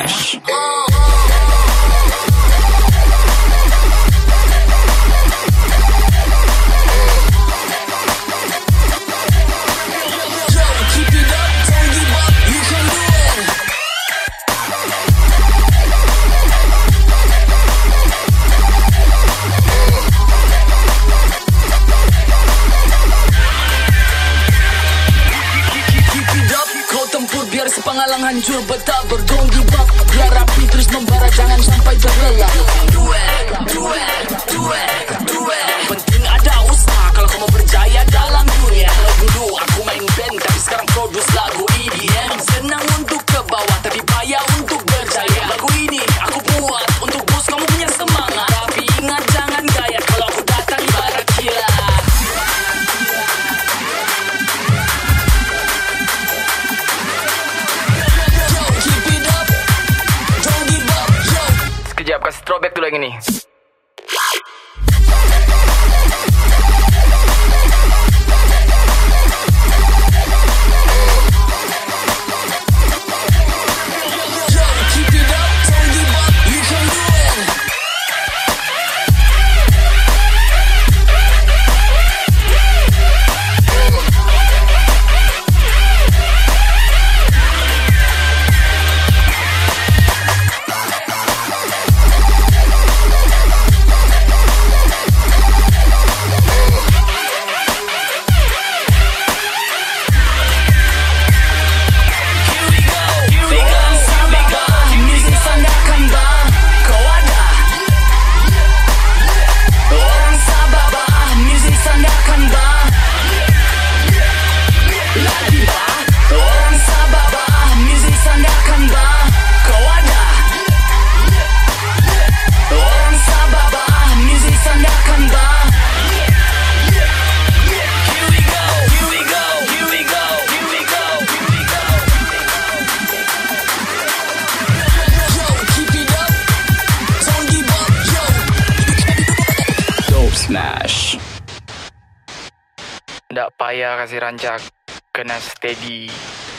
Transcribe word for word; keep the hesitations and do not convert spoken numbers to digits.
Smash. Sepangalang hancur bertabur, don't give up. Biar api terus membara, jangan sampai terlelah. Duel, duel, duel, duel. Yang penting ada usaha kalau kau mau berjaya dalam dunia. Kalau dulu aku main band, tapi sekarang produce lagu E D M. Senang untuk ke bawah, tapi payah untuk berjaya. Lagu ini aku buat untuk boost kamu punya semangat. Tapi ingat jangan gaya kalau aku datang ibarat kilat. Sekejap, kasih throwback dulu yang ini. Smash. Ndak payah kasih rancak, kena steady.